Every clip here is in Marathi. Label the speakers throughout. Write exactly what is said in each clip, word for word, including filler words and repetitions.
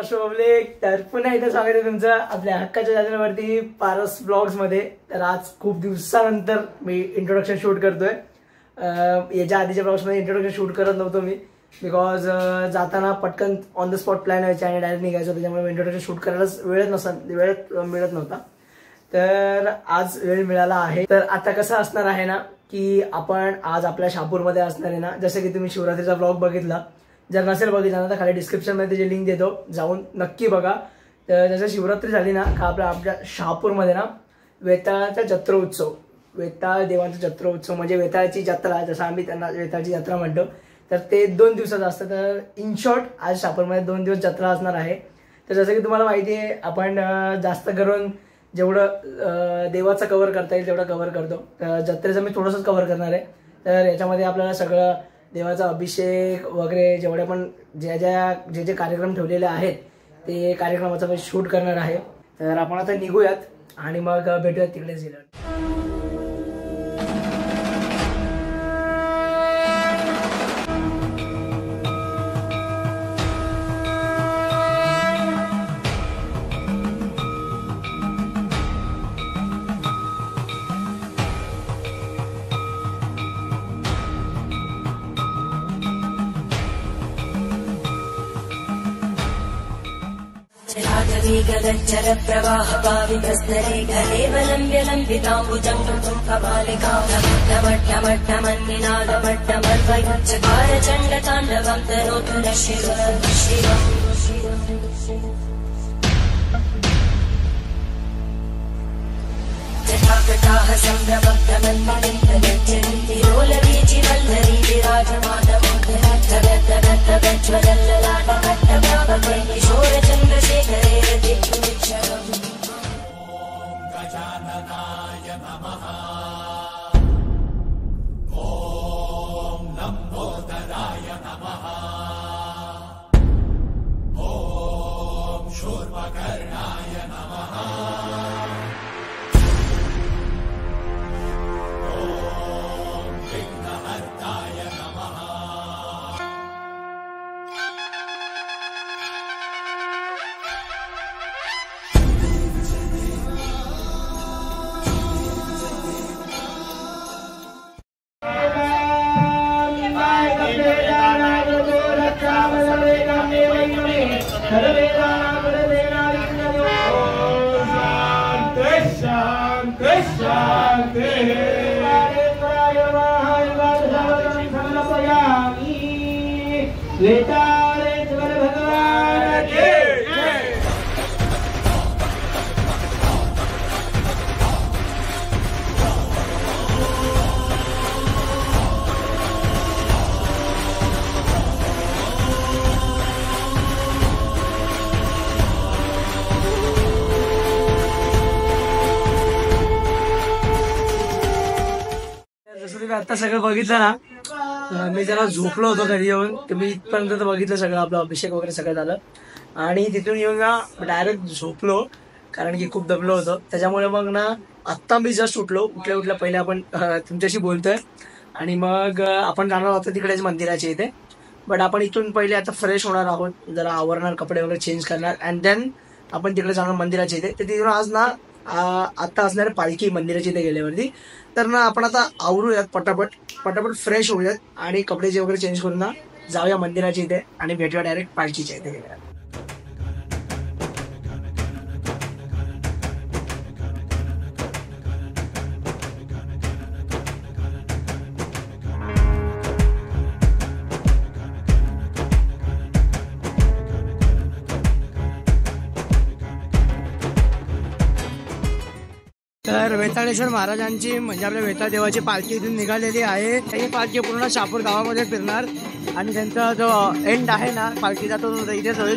Speaker 1: पब्लिक, तर पुन्हा एकदा स्वागत आहे तुमचं आपल्या हक्काच्या चॅनलवरती पारस ब्लॉग्स मध्ये। तर आज खूप दिवसानंतर मी इंट्रोडक्शन शूट करतोय। याच्या आधीच्या ब्लॉग्स मध्ये इंट्रोडक्शन शूट करत नव्हतो मी, बिकॉज जाताना पटकन ऑन द स्पॉट प्लॅन व्हायचा आणि डायरेक्ट निघायचं, त्याच्यामुळे इंट्रोडक्शन शूट करायलाच वेळच नसा वेळच मिळत नव्हता। तर आज वेळ मिळाला आहे। तर आता कसं असणार आहे ना की आपण आज आपल्या शहापूरमध्ये असणार आहे ना, जसं की तुम्ही शिवरात्रीचा ब्लॉग बघितला, जर नसेल बघितला ना तर खाली डिस्क्रिप्शन मध्ये जे लिंक देतो, जाऊन नक्की बघा। तर जसं शिवरात्री झाली ना का आपल्या आपल्या शहापूरमध्ये ना वेताळाचा जत्रा उत्सव, वेताळ देवांचा जत्रा उत्सव म्हणजे वेताळाची जत्रा, जसं आम्ही त्यांना वेताळाची जत्रा म्हणतो, तर ते दोन दिवसाचं असतं। तर इन शॉर्ट आज शहापूरमध्ये दोन दिवस जत्रा असणार आहे। तर जसं की तुम्हाला माहिती आहे, आपण जास्त करून जेवढं देवाचं कव्हर करता येईल तेवढं कव्हर करतो। तर जत्रेचं मी थोडंसंच कव्हर करणार आहे। तर याच्यामध्ये आपल्याला सगळं देवाचा अभिषेक वगैरे जेवढे पण ज्या ज्या जे जे कार्यक्रम ठेवलेले आहेत ते कार्यक्रमाचं मी शूट करणार आहे। तर आपण आता निघूयात आणि मग भेटूयात तिकडेच गेल्यावर।
Speaker 2: गलज्जल प्रवाह पावितस्तरे गलेवलम्ब्य लम्बिताम्बुजं कृतं कपालिकामट्टमट्टमट्टमन्निनादमट्टमर्वयुच्चकार चण्डताण्डवं तनोतु नः शिवः शिवः जटाकटाः सम्भ्रमब्धमन्मलिन्दगच्छन्ति लोलवीचिवल्लरी विराजमानमोदरत्तगत्तगज्ज्वलल्ललाटकट्टप्रापके किशोरचन्द्रशेखरे रतिक्षुमिक्षरम्। ॐ गजाननाय नमः। ॐ लम्बोदराय नमः। ॐ शूर्पकर्णाय नमः।
Speaker 1: आता सगळं बघितलं ना, मी जरा झोपलो होतो घरी येऊन, तुम्ही इथपर्यंत बघितलं सगळं, आपलं अभिषेक वगैरे सगळं झालं आणि तिथून येऊन ना डायरेक्ट झोपलो, कारण की खूप दमलो होतो। त्याच्यामुळे मग ना आत्ता मी जस्ट उठलो, उठल्या उठल्या पहिले आपण तुमच्याशी बोलतोय आणि मग आपण जाणार होतो तिकडेच मंदिराच्या इथे, बट आपण इथून पहिले आता फ्रेश होणार आहोत, जरा आवरणार, कपडे वगैरे चेंज करणार अँड देन आपण तिकडे जाणार मंदिराच्या इथे। तर तिथून आज ना आता असणार पालखी मंदिराच्या इथे गेल्यावरती, तर ना आपण आता आवरूयात, पटापट पटापट फ्रेश होऊयात आणि कपडे जे वगैरे चेंज करून ना जाऊया मंदिराच्या इथे आणि भेटूया डायरेक्ट पालखीच्या इथे गेल्यावर। तर वेताळेश्वर महाराजांची म्हणजे आपल्या वेताळ देवाची पालखी इथून निघालेली आहे। ही पालखी पूर्ण शहापूर गावामध्ये फिरणार आणि त्यांचा जो एंड आहे ना पालखीचा तो इथेच होईल।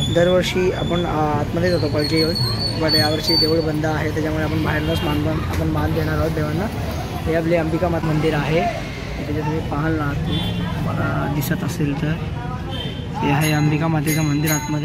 Speaker 1: दरवर्षी आपण आतमध्ये जातो पालखी घेऊन, बट यावर्षी देऊळ बंद आहे त्याच्यामुळे आपण बाहेरनंच मानपान आपण मान देणार आहोत देवांना. हे आपले अंबिका माता मंदिर आहे, त्याच्यात तुम्ही पाहाल ना तुम्हाला दिसत असेल तर हे आहे अंबिका मातेचं मंदिर आतमध्ये.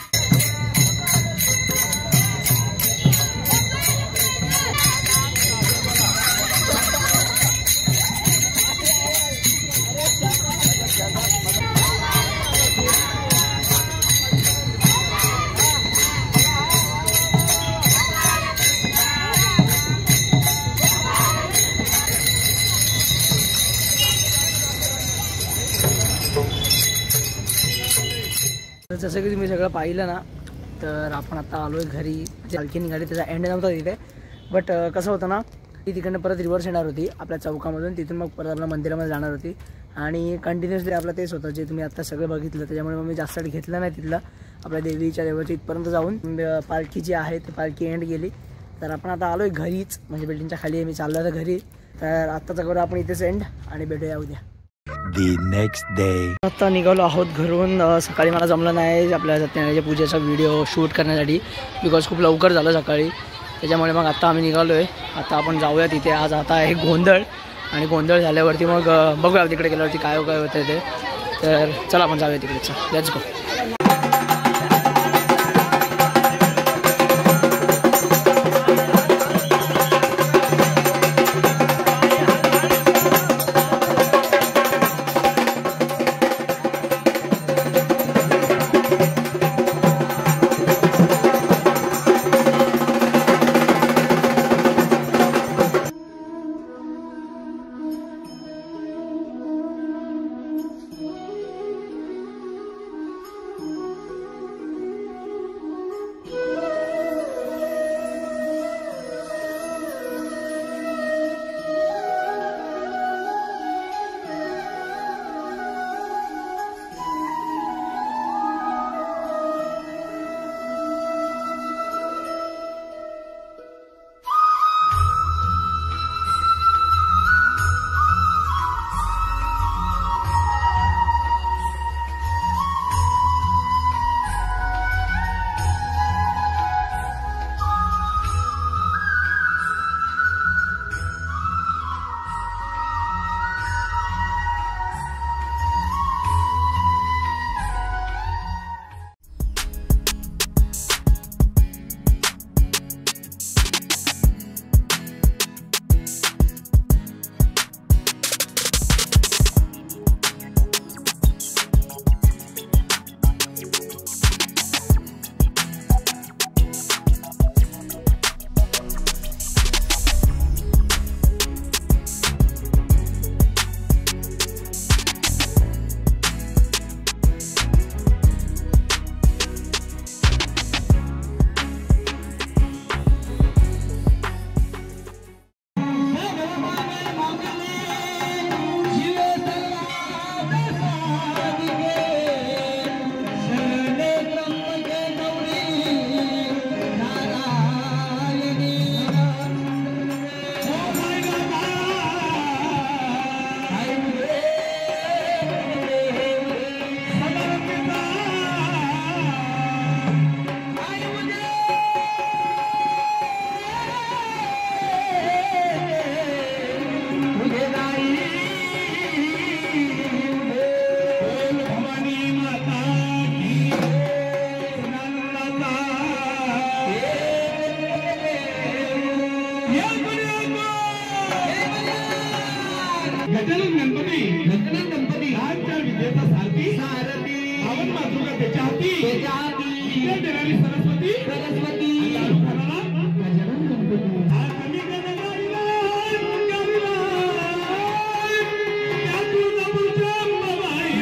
Speaker 1: जसं की तुम्ही सगळं पाहिलं ना, तर आपण आता आलो आहे घरी. पालखी निघाली, त्याचा एंड नव्हता तिथे, बट कसं होतं ना, ती तिकडनं परत रिव्हर्स येणार होती आपल्या चौकामधून, तिथून मग परत आपल्या मंदिरामध्ये जाणार होती आणि कंटिन्युअसली आपलं तेच होतं जे तुम्ही आता सगळं बघितलं. त्याच्यामुळे मग मी जास्त घेतलं नाही तिथलं, आपल्या देवीच्या देवाच्या इथपर्यंत जाऊन पालखी जी आहे ती पालखी एंड गेली. तर आपण आता आलो आहे घरीच, म्हणजे बिल्डिंगच्या खाली आहे, मी चाललो तर घरी. तर आत्ताचा करू आपण इथेच एंड आणि भेटूया उद्या.
Speaker 3: The next day.
Speaker 1: आता निघालो आहोत घरून. सकाळी मला जमलं नाही आपल्या सत्यनारायणाच्या पूजेचा व्हिडिओ शूट करण्यासाठी, बिकॉज खूप लवकर झालं सकाळी, त्याच्यामुळे मग आता आम्ही निघालो आहे. आता आपण जाऊया तिथे. आज आता आहे गोंधळ, आणि गोंधळ झाल्यावरती मग बघूया तिकडे गेल्यावरती काय काय होतं ते. तर चला आपण जाऊया तिकडे, चल लेट्स गो.
Speaker 4: गजानन गणपती गजानन गणपती लहानच्या विद्येचा सारथी सारथी पावन मातृका त्याच्या हाती त्याच्या हाती विद्या देणारी सरस्वती सरस्वती गजानन गणपती हा कमी गणगारीला मुंगारीला या तुळजापूरच्या अंबाबाई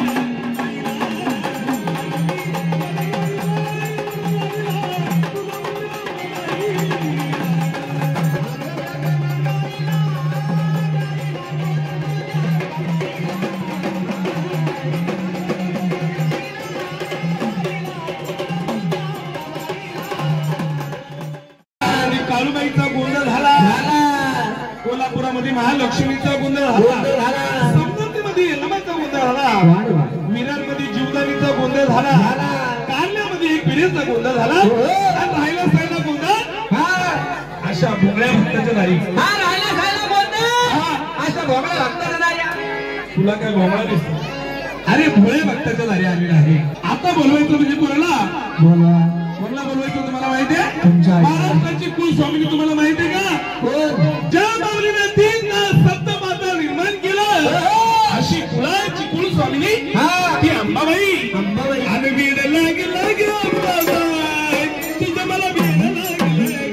Speaker 4: काळूबाईचा गोंधळ झाला, कोल्हापुरामध्ये महालक्ष्मीचा गोंधळ झाला, समृद्धीमध्ये यलमाचा गोंधळ झाला, मिरांमध्ये जीवदानीचा गोंधळ झाला, कारल्यामध्ये पिढीचा गोंधळ झाला आणि राहिला सायला गोंधळ हा अशा भोगळ्या भक्ताच्या दारी
Speaker 1: हा राहिला सायला गोंधळ अशा भोगळ्या भक्ताच्या दारी
Speaker 4: तुला काय भोगळा दिसतो अरे भोळे भक्ताच्या दारी आलेला आहे आता बोलवायचं म्हणजे कोणाला बोला कोणाला बोलवायचं तुम्हाला माहिती आहे महाराष्ट्राची कुलस्वामिनी तुम्हाला माहिती आहे का ज्या माऊलीने तीन सप्त माता निर्माण केलं अशी कुळाची कुलस्वामिनी ती अंबाबाई अंबाबाई आणि वेड लागे लागे अंबाबाई तुझं मला वेड लागे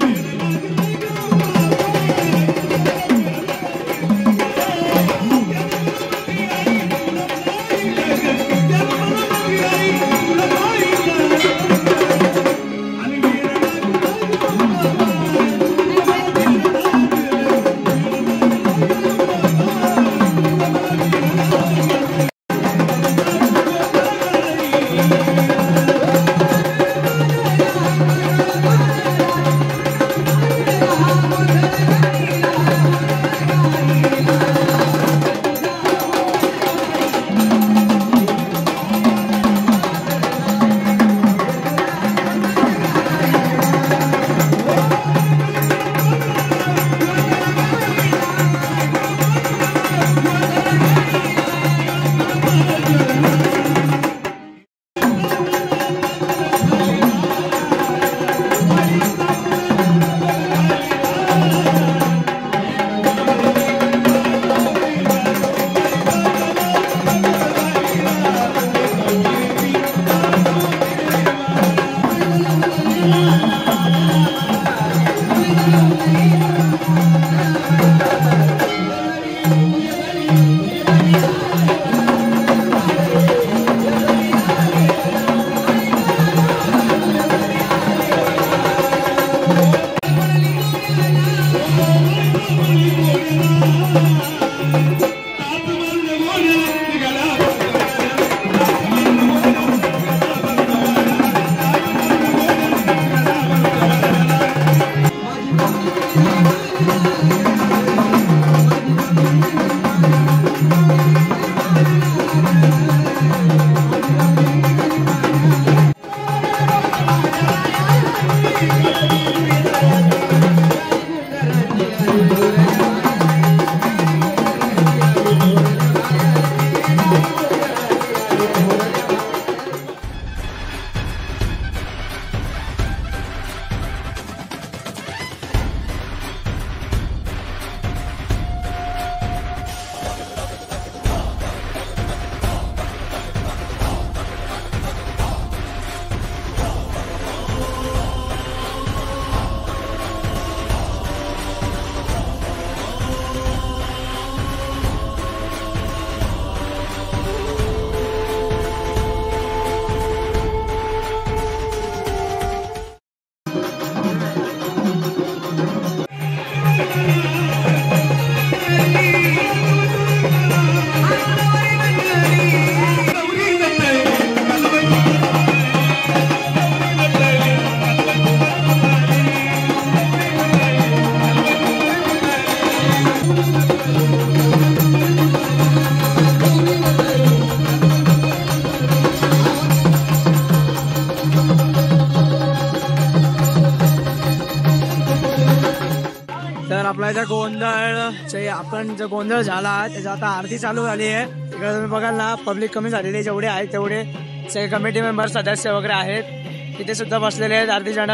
Speaker 1: आपला जो गोंधळ आपण जो गोंधळ झाला त्याचा आता आरती चालू झाली आहे. इकडे तुम्ही बघाल ना पब्लिक कमी झालेली जेवढे आहेत तेवढे सगळे कमिटी मेंबर सदस्य वगैरे आहेत तिथे सुद्धा बसलेले आहेत. आरती जण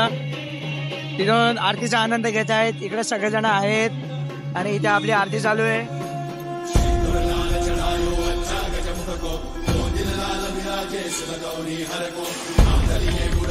Speaker 1: तिथून आरतीचा आनंद घेत आहेत. इकडे सगळेजण आहेत आणि इथे आपली आरती चालू आहे.
Speaker 5: गौरी हर को